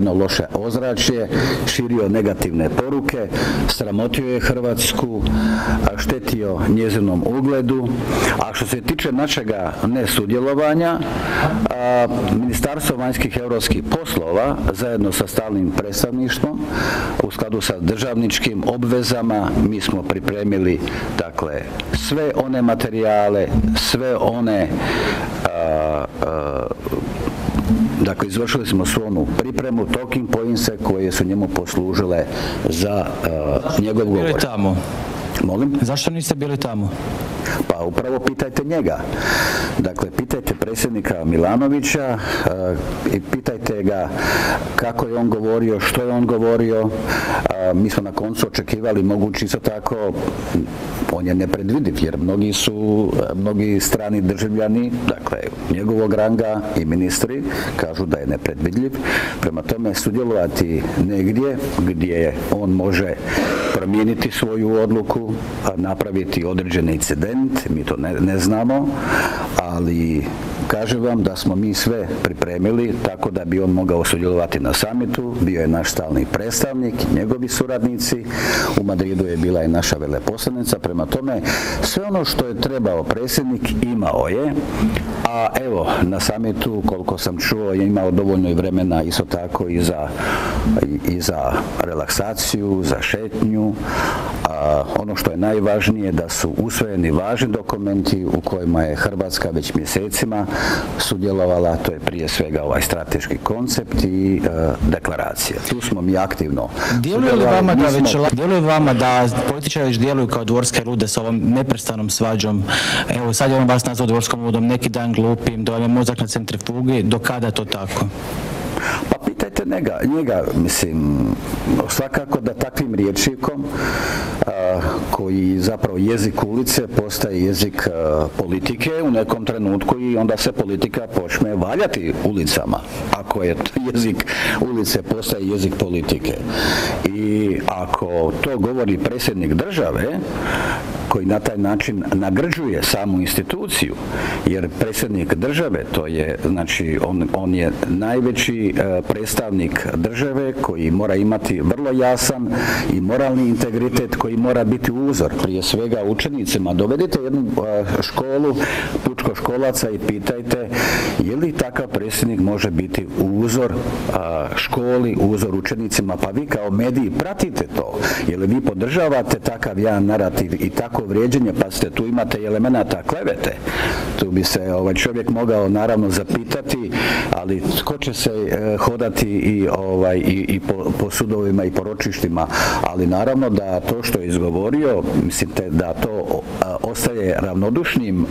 loše ozračje, širio negativne poruke, sramotio je Hrvatsku, štetio njezinom ugledu. A što se tiče našega nesudjelovanja, Ministarstvo vanjskih i europskih poslova zajedno sa stalnim predstavništvom u skladu sa državničkim obvezama mi smo pripremili dakle sve one materijale, sve one dakle, izvršili smo svu onu pripremu, talking pointse koje su njemu poslužile za njegov govor. Bili tamo? Molim? Zašto niste bili tamo? Pa upravo pitajte njega. Dakle, pitajte predsjednika Milanovića i pitajte ga kako je on govorio, što je on govorio. Mi smo na koncu očekivali mogući isto tako, on je nepredvidiv jer mnogi strani državljani, dakle njegovog ranga i ministri kažu da je nepredvidljiv. Prema tome sudjelovati negdje gdje on može promijeniti svoju odluku, napraviti određeni incident, mi to ne znamo, ali kažem vam da smo mi sve pripremili tako da bi on mogao sudjelovati na summitu, bio je naš stalni predstavnik, njegovi suradnici, u Madridu je bila i naša veleposlanica, prema tome sve ono što je trebao predsjednik imao je, a evo na summitu koliko sam čuo je imao dovoljno i vremena isto tako i za relaksaciju, za šetnju. Ono što je najvažnije da su usvojeni važni dokumenti u kojima je Hrvatska već mjesecima sudjelovala, to je prije svega ovaj strateški koncept i deklaracija. Tu smo mi aktivno Djeluje vama da političari već djeluju kao dvorske lude s ovom neprestanom svađom? Evo sad je on vas nazvao dvorskom ludom, neki dan glupim, da vam je mozak na centrifugi, do kada to tako? Pa pitajte njega, mislim, svakako da takvim rječnikom koji zapravo jezik ulice postaje jezik politike u nekom trenutku i onda se politika počne valjati ulicama. Ako je jezik ulice postaje jezik politike. I ako to govori predsjednik države, koji na taj način nagrđuje samu instituciju, jer predsjednik države, to je, znači, on je najveći predstavnik države koji mora imati vrlo jasan i moralni integritet koji mora biti uzor. Prije svega učenicima, dovedite jednu školu pučkoškolaca i pitajte je li takav predsjednik može biti uzor školi, uzor učenicima, pa vi kao mediji pratite to, je li vi podržavate takav jedan narativ i tako vrijeđenje, pa ste tu imate elemenata klevete. Tu bi se čovjek mogao naravno zapitati, ali tko će se hodati i po sudovima i po ročištima, ali naravno da to što je izgovorio, mislite da to ostaje ravnodušnim,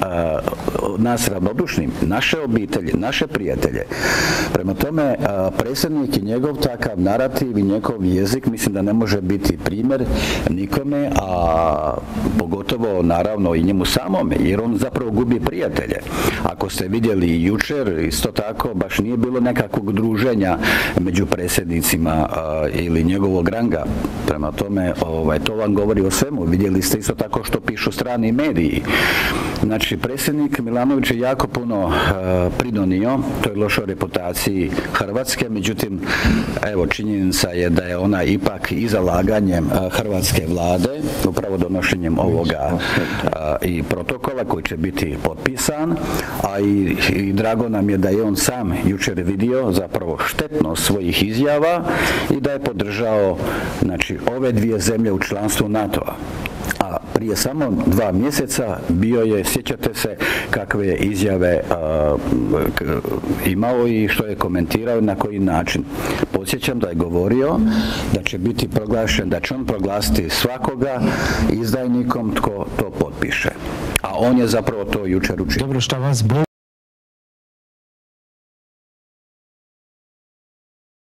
nas ravnodušnim, naše obitelji, naše prijatelje. Prema tome, predsjednik i njegov takav narativ i njegov jezik mislim da ne može biti primjer nikome, a pogotovo naravno i njemu samome, jer on zapravo gubi prijatelje. Ako ste vidjeli jučer, isto tako, baš nije bilo nekakvog druženja među predsjednicima ili njegovog ranga. Prema tome, to vam govori o svemu. Vidjeli ste isto tako što pišu strani mediji. Znači, predsjednik Milanović je jako puno pridonio toj lošoj reputaciji Hrvatske, međutim, evo, činjenica je da je ona ipak i zalaganjem hrvatske Vlade, upravo donošenjem ovoga i protokola koji će biti potpisan, a i drago nam je da je on sam jučer vidio zapravo štetnost svojih izjava i da je podržao, znači, ove dvije zemlje u članstvu NATO-a. A prije samo 2 mjeseca bio je, sjećate se kakve je izjave imao i što je komentirao i na koji način. Podsjećam da je govorio da će biti proglašen, da će on proglasiti svakoga izdajnikom tko to potpiše. A on je zapravo to jučer učinio. Dobro, šta vas